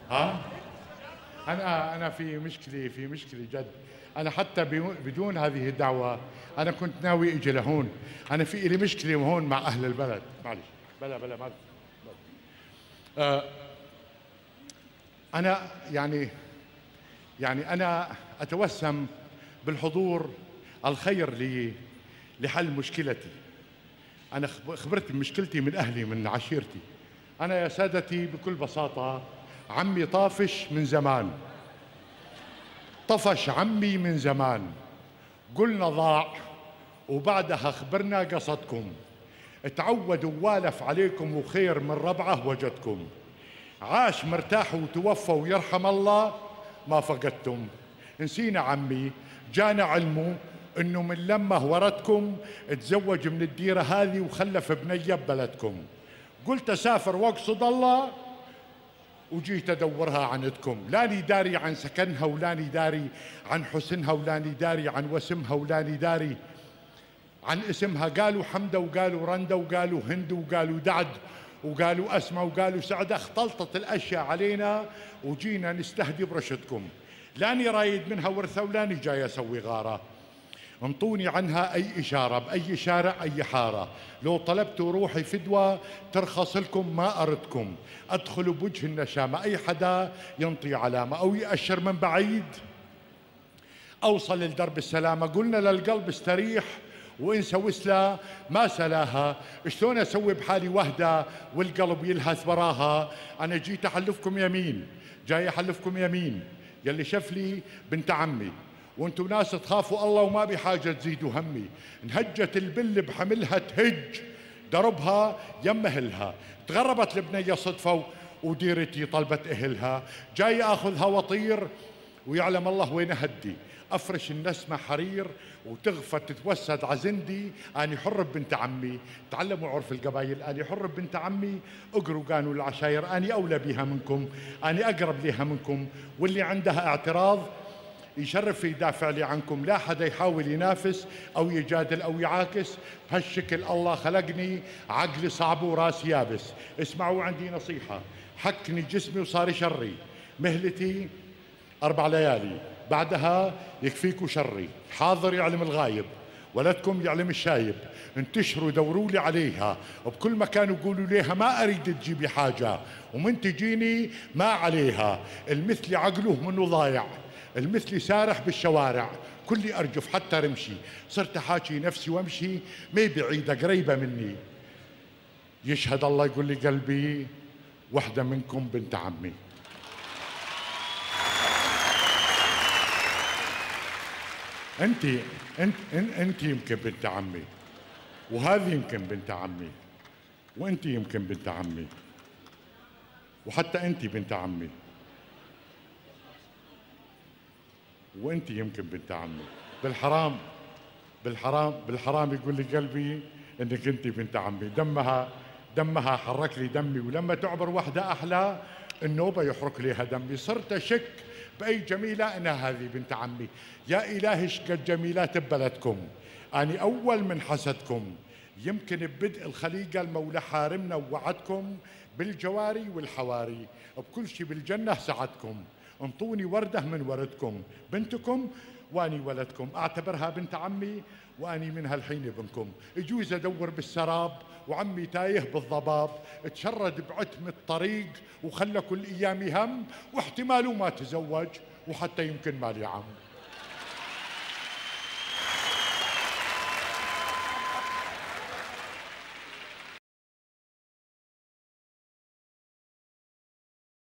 ها؟ أنا في مشكلة جد. أنا حتى بدون هذه الدعوة أنا كنت ناوي أجي لهون. أنا في إلي مشكلة هون مع أهل البلد. معلش، بلا معلش. آه أنا يعني أنا أتوسم بالحضور الخير لحل مشكلتي. أنا خبرت بمشكلتي من أهلي من عشيرتي. أنا يا سادتي بكل بساطة عمي طافش من زمان، طفش عمي من زمان، قلنا ضاع وبعدها خبرنا قصدكم، تعود ووالف عليكم وخير من ربعه وجدكم، عاش مرتاح وتوفى ويرحم الله ما فقدتم. نسينا عمي جانا علمه انه من لمه ورثكم تزوج من الديره هذه وخلف بنيه ببلدكم. قلت اسافر واقصد الله وجيت ادورها عندكم، لاني داري عن سكنها ولاني داري عن حسنها ولاني داري عن وسمها ولاني داري عن اسمها. قالوا حمدة وقالوا رندة وقالوا هند وقالوا دعد وقالوا أسمى وقالوا سعدة، اختلطت الأشياء علينا وجينا نستهدي برشدكم. لاني رايد منها ورثة ولاني جاي أسوي غارة. انطوني عنها أي إشارة بأي شارع أي حارة، لو طلبتوا روحي فدوى ترخص لكم ما أردكم. أدخل بوجه النشامة أي حدا ينطي علامة أو يأشر من بعيد أوصل لدرب السلامة. قلنا للقلب استريح وانسى وسلا ما سلاها، شلون اسوي بحالي وحده والقلب يلهث براها. انا جيت احلفكم يمين، جاي احلفكم يمين يلي شف لي بنت عمي، وانتم ناس تخافوا الله وما بحاجه تزيدوا همي. انهجت البل بحملها تهج دربها يم اهلها، تغربت البنيه صدفه وديرتي طلبت اهلها. جاي اخذها وطير ويعلم الله وين هدي، افرش النسمه حرير وتغفى تتوسد عزندي. اني حر ببنت عمي، تعلموا عرف القبايل. اني حر ببنت عمي، اقروا قانون العشاير. اني اولى بها منكم، اني اقرب لها منكم. واللي عندها اعتراض يشرف يدافع لي عنكم. لا حدا يحاول ينافس او يجادل او يعاكس. بهالشكل الله خلقني عقلي صعب وراسي يابس. اسمعوا عندي نصيحه، حكني جسمي وصار شري. مهلتي 4 ليالي بعدها يكفيكوا شري. حاضر يعلم الغايب، ولدكم يعلم الشايب. انتشروا دوروا لي عليها بكل مكان وقولوا ليها ما اريد تجيبي حاجه ومن تجيني ما عليها. المثلي عقله منه ضايع، المثلي سارح بالشوارع. كلي ارجف حتى رمشي، صرت احاكي نفسي وامشي ما بعيده قريبه مني. يشهد الله يقول لي قلبي وحده منكم بنت عمي. انت يمكن بنت عمي، وهذه يمكن بنت عمي، وانت يمكن بنت عمي، وحتى انت بنت عمي، وانت يمكن بنت عمي. بالحرام يقول لي قلبي انك انت بنت عمي. دمها حرك لي دمي، ولما تعبر وحده احلى النوبه يحرك ليها دمي. صرت اشك باي جميله انها هذه بنت عمي. يا الهي شقد جميلات ببلدكم، اني اول من حسدكم. يمكن ببدء الخليقه المولى حارمنا ووعدكم بالجواري والحواري، بكل شي بالجنه سعدكم. انطوني ورده من وردكم، بنتكم واني ولدكم. اعتبرها بنت عمي واني منها الحين ابنكم. يجوز ادور بالسراب وعمي تايه بالضباب. تشرد بعتم الطريق وخلى كل ايامي هم، واحتمال ما تزوج وحتى يمكن مالي عم.